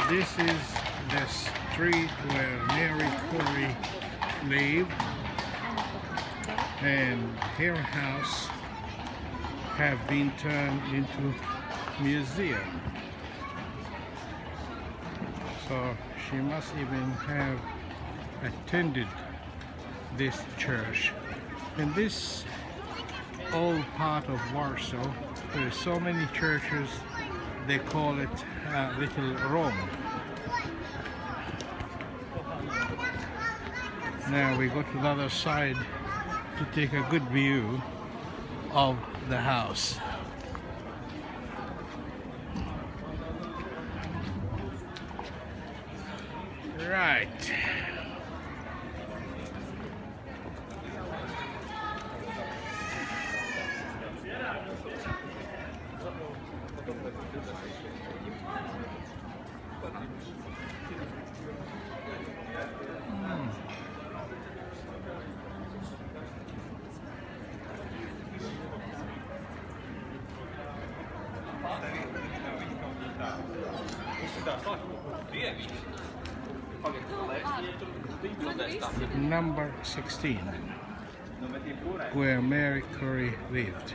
This is the street where Mary Curie lived, and her house have been turned into museum. So she must even have attended this church. In this old part of Warsaw, there are so many churches, they call it Little Rome. Now we go to the other side to take a good view of the house. Right. Number 16, where Mary Curie lived.